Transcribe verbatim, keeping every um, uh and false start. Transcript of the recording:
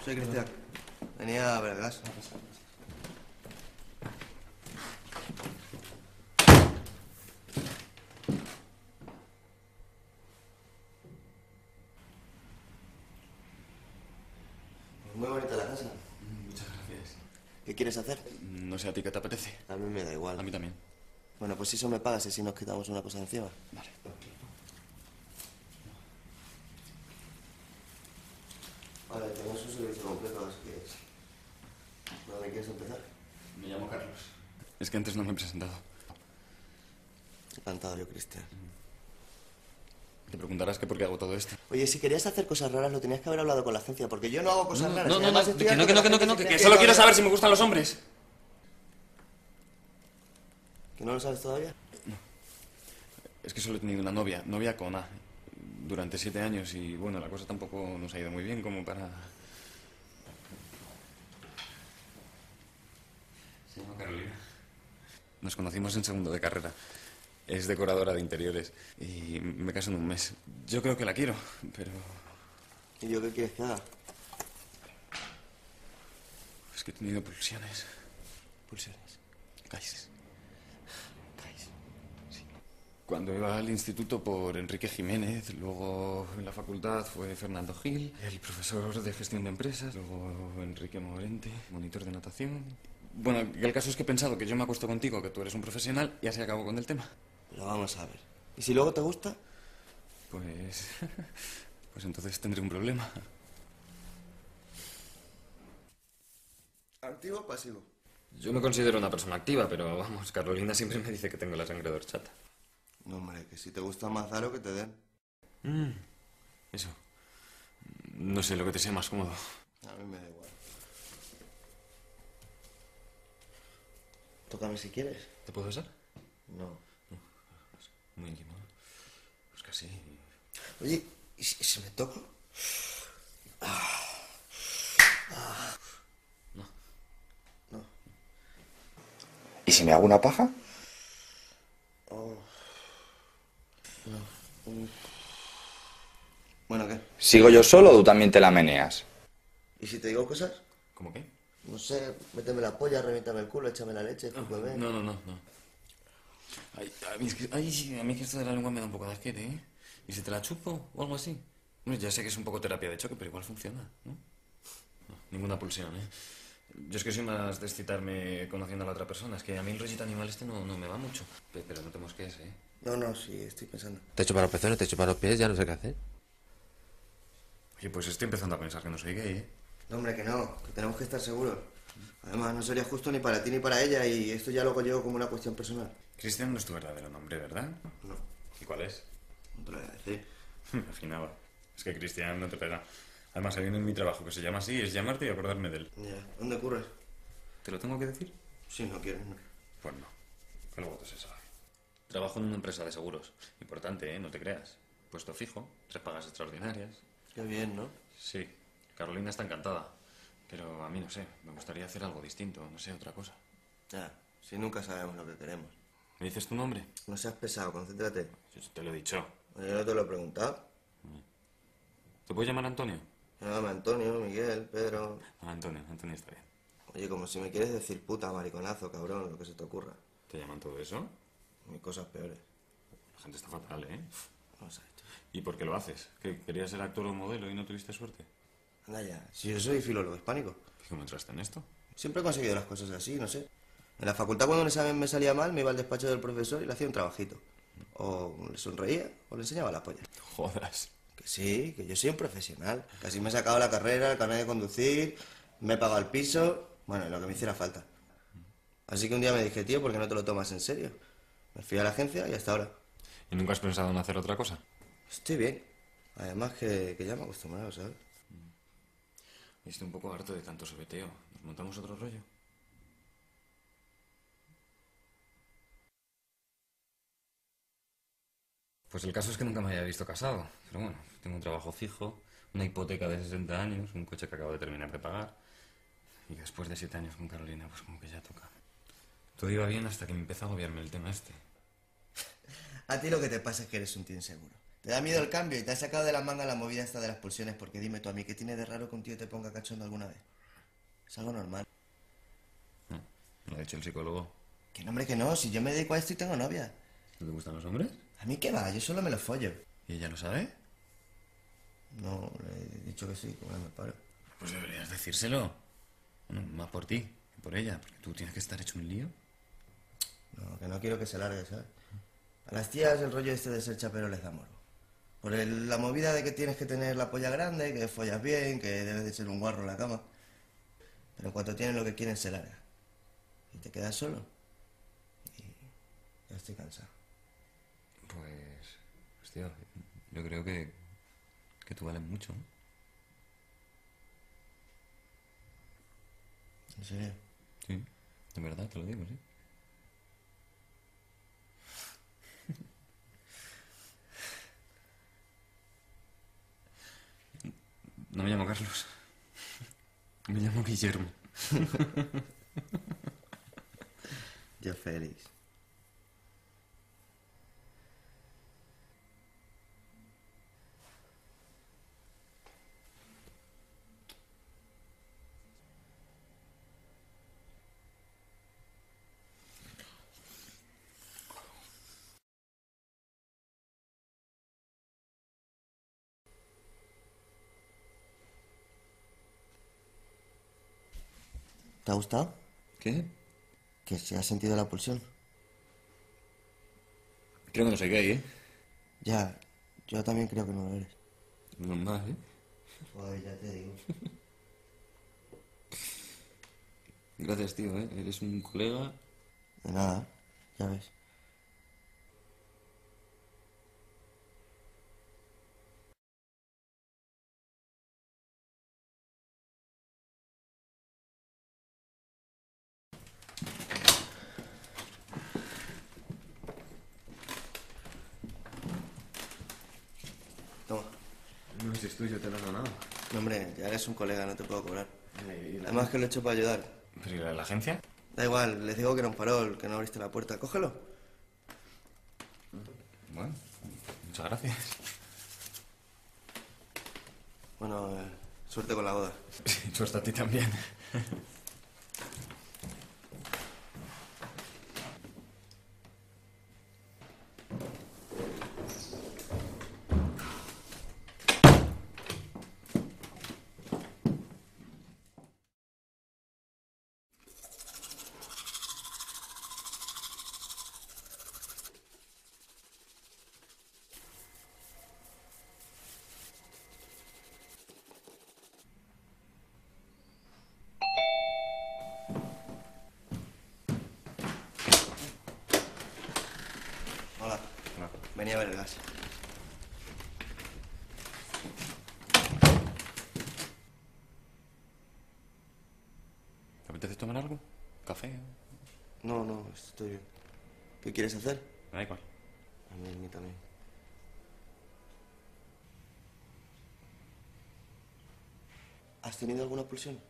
Soy Cristian. Venía a ver el gas. Muy bonita la casa. Muchas gracias. ¿Qué quieres hacer? No sé, ¿a ti qué te apetece? A mí me da igual. A mí también. Bueno, pues si eso me pagas y si nos quitamos una cosa encima. Vale. Vale, tenemos un servicio completo, así que... ¿Por dónde quieres empezar? Me llamo Carlos. Es que antes no me he presentado. Encantado yo, Cristian. Te preguntarás que por qué hago todo esto. Oye, si querías hacer cosas raras, lo tenías que haber hablado con la agencia, porque yo no hago cosas No, raras. no, y no, además no, estoy que no, harto que no, que la no, que no, gente que, se que cree solo quiero que- saber si me gustan los hombres. ¿Que no lo sabes todavía? Es que solo he tenido una novia, novia con A, durante siete años y bueno, la cosa tampoco nos ha ido muy bien como para... Se llama Carolina. Nos conocimos en segundo de carrera. Es decoradora de interiores y me caso en un mes. Yo creo que la quiero, pero... ¿Y yo qué quieres que haga? Es que he tenido pulsiones. Pulsiones. Kais. Cuando iba al instituto por Enrique Jiménez, luego en la facultad fue Fernando Gil, el profesor de gestión de empresas, luego Enrique Morente, monitor de natación. Bueno, el caso es que he pensado que yo me acuesto contigo, que tú eres un profesional, y así acabo con el tema. Lo vamos a ver. ¿Y si luego te gusta? Pues... pues entonces tendré un problema. ¿Activo o pasivo? Yo me considero una persona activa, pero vamos, Carolina siempre me dice que tengo la sangre de horchata. No, hombre, que si te gusta más da lo que te den. Mm, eso. No sé, lo que te sea más cómodo. A mí me da igual. Tócame si quieres. ¿Te puedo besar? No. Muy íntimo. Pues casi. Oye, ¿y si, y si me toco? No. No. ¿Y si me hago una paja? Oh. No. Mm. Bueno, ¿qué? ¿Sigo yo solo o tú también te la meneas? ¿Y si te digo cosas? ¿Cómo qué? No sé, méteme la polla, reviéntame el culo, échame la leche, escúpeme. No, no, no, no. Ay, a, mí es que, ay, sí, a mí es que esto de la lengua me da un poco de asquete, ¿eh? ¿Y si te la chupo o algo así? Hombre, ya sé que es un poco terapia de choque, pero igual funciona, ¿no? No, ninguna pulsión, ¿eh? Yo es que soy más de excitarme conociendo a la otra persona. Es que a mí el rollito animal este no, no me va mucho. Pe- Pero no te mosquees, ¿eh? No, no, sí, estoy pensando. Te echo para los pezones, te echo para los pies, ya no sé qué hacer. Oye, pues estoy empezando a pensar que no soy gay, ¿eh? No, hombre, que no, que tenemos que estar seguros. Además, no sería justo ni para ti ni para ella y esto ya lo llevo como una cuestión personal. Cristian no es tu verdadero nombre, ¿verdad? No, ¿Y cuál es? no te lo voy a decir. Me imaginaba. Es que Cristian no te pega. Además, hay uno en mi trabajo que se llama así, es llamarte y acordarme de él. Ya, ¿dónde curras? ¿Te lo tengo que decir? Si no quieres, no. Pues no. Que luego te se sabe. Trabajo en una empresa de seguros. Importante, ¿eh? No te creas. Puesto fijo, tres pagas extraordinarias. Qué bien, ¿no? Sí. Carolina está encantada. Pero a mí no sé. Me gustaría hacer algo distinto. No sé, otra cosa. Ya, si nunca sabemos lo que queremos. ¿Me dices tu nombre? No seas pesado, concéntrate. Yo te lo he dicho. Yo no te lo he preguntado. ¿Te puedo llamar Antonio? Llámame Antonio, Miguel, Pedro... Ah, Antonio. Antonio está bien. Oye, como si me quieres decir puta, mariconazo, cabrón, lo que se te ocurra. ¿Te llaman todo eso? Hay cosas peores. La gente está fatal, ¿eh? No sabes tú. ¿Y por qué lo haces? ¿Que querías ser actor o modelo y no tuviste suerte? Anda ya, si yo soy filólogo hispánico. ¿Cómo entraste en esto? Siempre he conseguido las cosas así, no sé. En la facultad cuando un examen me salía mal, me iba al despacho del profesor y le hacía un trabajito. O le sonreía o le enseñaba la polla. Jodas. Que sí, que yo soy un profesional. Casi me he sacado la carrera, el carnet de conducir, me he pagado el piso... Bueno, lo que me hiciera falta. Así que un día me dije, tío, ¿por qué no te lo tomas en serio? Me fui a la agencia y hasta ahora. ¿Y nunca has pensado en hacer otra cosa? Estoy bien. Además que, que ya me he acostumbrado, ¿sabes? Estoy un poco harto de tanto sobeteo. ¿Nos montamos otro rollo? Pues el caso es que nunca me había visto casado. Pero bueno, tengo un trabajo fijo, una hipoteca de sesenta años, un coche que acabo de terminar de pagar. Y después de siete años con Carolina, pues como que ya toca. Todo iba bien hasta que me empezó a agobiarme el tema este. A ti lo que te pasa es que eres un tío inseguro. Te da miedo el cambio y te has sacado de la manga la movida esta de las pulsiones, porque dime tú a mí, ¿qué tiene de raro que un tío te ponga cachondo alguna vez? Es algo normal. No, lo ha dicho el psicólogo. Que no, hombre, que no, si yo me dedico a esto y tengo novia. ¿No te gustan los hombres? A mí qué va, yo solo me lo follo. ¿Y ella lo sabe? No, le he dicho que sí, como me paro. Pues deberías decírselo. Bueno, más por ti que por ella, porque tú tienes que estar hecho un lío. No, que no quiero que se largue, ¿sabes? A las tías el rollo este de ser chapero les da morbo. Por el- la movida de que tienes que tener la polla grande, que follas bien, que debes de ser un guarro en la cama. Pero en cuanto tienen lo que quieren se larga. Y te quedas solo. Y ya estoy cansado. Pues, pues tío, yo creo que, que tú vales mucho, ¿no? ¿En serio? Sí, de verdad te lo digo, sí. No me llamo Carlos. Me llamo Guillermo. Yo Félix. ¿Te ha gustado? ¿Qué? Que se ha sentido la pulsión. Creo que no soy gay, ¿eh? Ya, yo también creo que no lo eres. Normal, ¿eh? Pues ya te digo. Gracias, tío, ¿eh? Eres un colega. De nada, ya ves. Toma. No, si es tuyo, te lo he ganado. No, hombre, ya eres un colega, no te puedo cobrar. ¿Y la- Además que lo he hecho para ayudar. ¿Pero y la, la agencia? Da igual, les digo que era un farol, que no abriste la puerta. Cógelo. Bueno, muchas gracias. Bueno, eh, suerte con la boda. Suerte a ti también. Hola. Hola. Venía a ver el gas. ¿Te apetece tomar algo? ¿Café? No, no, estoy bien. ¿Qué quieres hacer? Me da igual. A mí, a mí también. ¿Has tenido alguna pulsión?